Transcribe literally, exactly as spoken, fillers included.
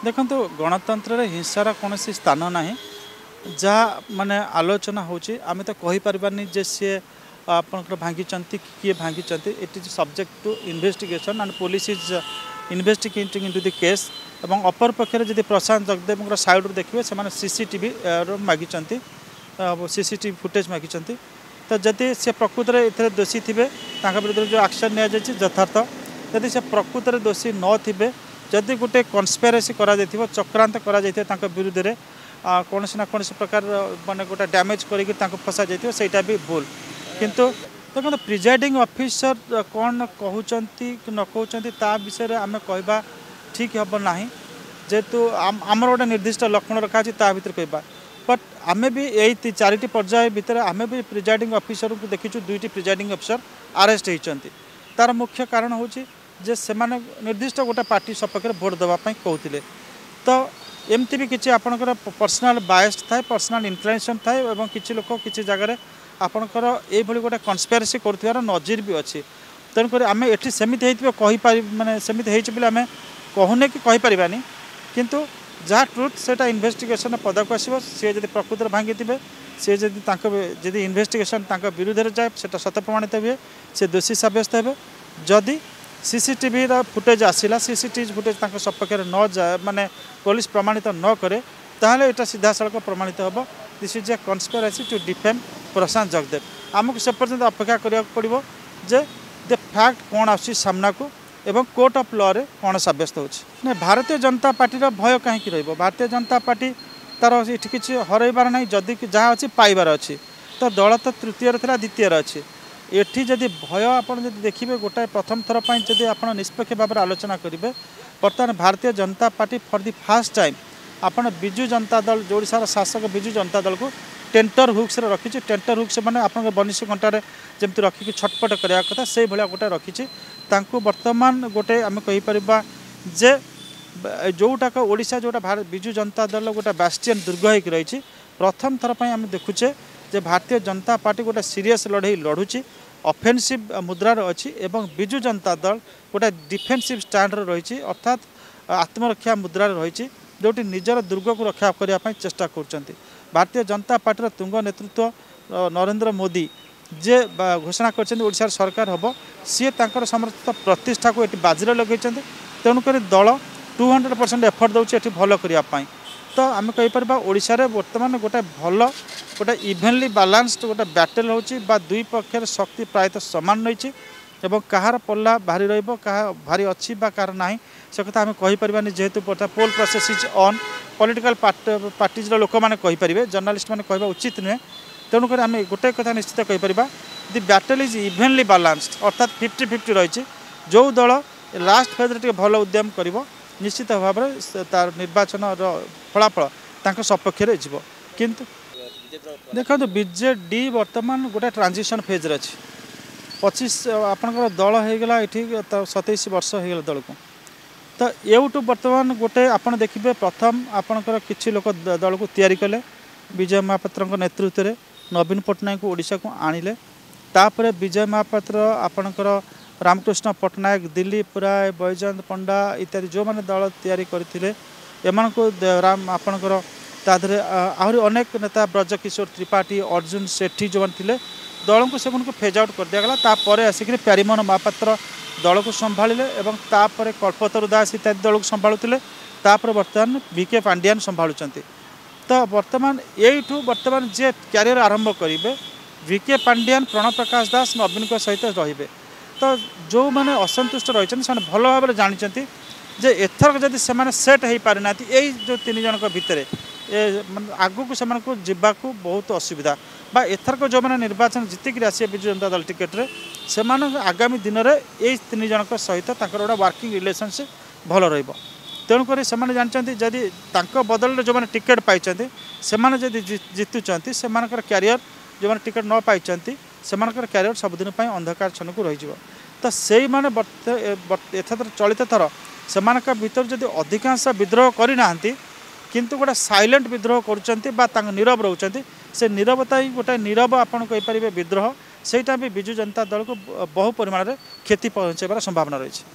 देखो गणतंत्र रे हिंसार कौन स्थान ना जहाँ माने आलोचना होची आमे तो कहि परबानी जे सी आपनकर भांगी किए भांगी it is subject to investigation and police is investigating into the case एवं अपर पक्षरे जदि प्रशांत जगदेव साइड देखिए से सीसीटीवी मागी सीसीटीवी फुटेज मागी तो जदि से प्रकृत में दोषी थे विरुद्ध जो एक्शन नि यथार्थ जदि से प्रकृत में दोषी न थे जदि गोटे कन्स्पिरेसी करा चक्रांत करा विरुद्ध में कौन ना कौन प्रकार माने गोटे डैमेज करके फसा जाइए सहीटा भी भूल किंतु देखो प्रिजाइडिंग ऑफिसर कौन कहते न कहते ता विषय आम कहवा ठीक हम ना जेहेतु आमर गोटे निर्दिष्ट लक्षण रखा ता भर कहवा बट आमे भी यही चारिटी पर्याय भितर आमे भी प्रिजाइडिंग ऑफिसर को देखीचु दुईटी प्रिजाइडिंग ऑफिसर अरेस्ट होती तार मुख्य कारण हूँ जे से निर्दिष्ट गोटे पार्टी सपक्ष भोट देवाई कहते तो एमती भी किसी आपणकर पर्सनाल बायस थाए पर्सनाल इनक्लिनेशन थाए और किसी लोक किसी जगह आपणकर ये गोटे कन्स्पिरेसी कर नजीर भी अच्छी तेणुक आम ये सेमती कहीपर मानने सेमती आम कहूने कि कहीपरानी किंतु जहाँ ट्रुथ से इन्वेस्टिगेशन पदक आसो सी जब प्रकृत में भांगी थे सी जब इन्वेस्टिगेशन विरुद्ध में जाए से सत प्रमाणित हुए से दोषी सब्यस्त हे जदि सीसीटीवी फुटेज आसला सीसीटीवी फुटेज सपक्ष न जाए माने पुलिस प्रमाणित न करे ताहले एटा सीधा सड़क प्रमाणित हम this is a conspiracy to defame Prashant Jagdev आमको से पर्यंत अपेक्षा करा पड़ो जे द फैक्ट कौन आसी सामना को एवं कोर्ट ऑफ लॉ रे कौन सब्यस्त हो भारतीय जनता पार्टी भय कहीं रही भारतीय जनता पार्टी तार ये किसी हरइबार ना जदि जहाँ अच्छी पाइबार अच्छी तो दल तो तृतीय था द्वितीय अच्छी एठी जदि भय आपड़ जब देखिए गोटाए प्रथम थर पर जब आप निष्पक्ष भाव में आलोचना करेंगे बर्तमान Bharatiya Janata party for the first time आपन बिजु जनता दल जो ओडिशार शासक बिजु जनता दल को टेंटर हुक्स रखी टेंटर हुक्स मैंने आप बनिशी घंटार जमी रखिकी छटपट करने कथा से भाया गोटे रखी बर्तमान गोटे आम कहीपर जे जोटाक ओडिशा जोटा भारत बिजु जनता दल गोटे बास्टियन दुर्ग होकर रही प्रथम थर पर आम देखुचे जे भारतीय जनता पार्टी गोटे सीरीयस लड़े लड़ुची ऑफेंसिव मुद्रार अच्छी एवं बिजु जनता दल गोटे डिफेन्सिव स्टैंड रही अर्थात आत्मरक्षा मुद्रार रही जोटी निजर दुर्ग को रक्षा करने चेष्टा कर भारतीय जनता पार्टी तुंग नेतृत्व नरेंद्र मोदी जे घोषणा कर सरकार हम सी समर्थ प्रतिष्ठा को ये बाजी लगे तेणुक दल टू हंड्रेड परसेंट एफर्ट दौर भल करने तो आम कहीपर ओडिशा रे वर्तमान गोटे भल गोटे इभेनली बालान्सड गोटे बैटल होची बा दुई पक्षर शक्ति प्रायतः सामान रही एवं कहार पल्ला भारी रहिबो कहा भारी अच्छी बा कहार नाही से कथा आम कहीपरानी जेहेतु poll process is on political parties लोक मैंने कहीपर जर्नालीस्ट मैंने कहवा उचित नुहे तेणुक आम गोटे कथा निश्चित कहीपर दि बैटल इज इभेनली बालान्सड अर्थात फिफ्टी फिफ्टी रही जो दल लास्ट फेज भल उद्यम कर निश्चित भाव में तार निर्वाचन फलाफल सपक्ष किंतु देखो बीजेडी वर्तमान गोटे ट्रांजिशन फेज अच्छी पचीस आपंकर दल होगला ये सतैश वर्ष होगला दल को तो यूटू बर्तमान गोटे आप देखिए प्रथम आपंकर किसी लोक दल को तैयारी कले विजय महापात्र नेतृत्व में नवीन पट्टनायक को ओडिशा को आणिले तापर विजय महापात्र आपणकर रामकृष्ण पट्टनायक दिलीप राय बैजयंत पंडा इत्यादि जो मैंने दल तैयारी करते एम को राम आपणकर ताधरे आहरी अनेक नेता ब्रजकिशोर त्रिपाठी अर्जुन सेठी जो मैंने दल को से फेज आउट कर दिगला तापर आसिक प्यारीमोहन महापात्र दल को संभाड़े और तापर कल्पतरु दास इत्यादि दल को संभालुले तापर बर्तमान वीके पांडियान संभालुंट तो बर्तमान यू बर्तमान जे क्यारियर आरंभ करेंगे वीके पांडियान प्रणव प्रकाश दास नवीन सहित रे तो जो मैंने असंतुष्ट रही भल भाव जानते जे एथरक जदि से सेट हो पारि ना यही जो तीन जन भितर आगू को जावाक बहुत असुविधा बा एथरक जो मैंने निर्वाचन जीतिक आसे बिजु जनता दल टिकेट रे से आगामी दिन में यही तीन जन सहित गोटे वर्किंग रिलेशनशिप भल तेणुक से जानते जदि बदल जो मैंने टिकेट पाई से जीतुंट से क्यारियर जो मैंने टिकेट न पाई से क्यारियर सबुदिन अंधकार छन को रही तो से मैंने एथर चलित थर से भर जदि अधिकांश विद्रोह करना किंतु गोटे साइलेंट विद्रोह कर नीरव रोचते से नीरवता ही गोटे नीरव आपड़ कहीपर विद्रोह सेटा भी बिजु जनता दल को बहु परिमाण में क्षति पहुँचार संभावना रही है।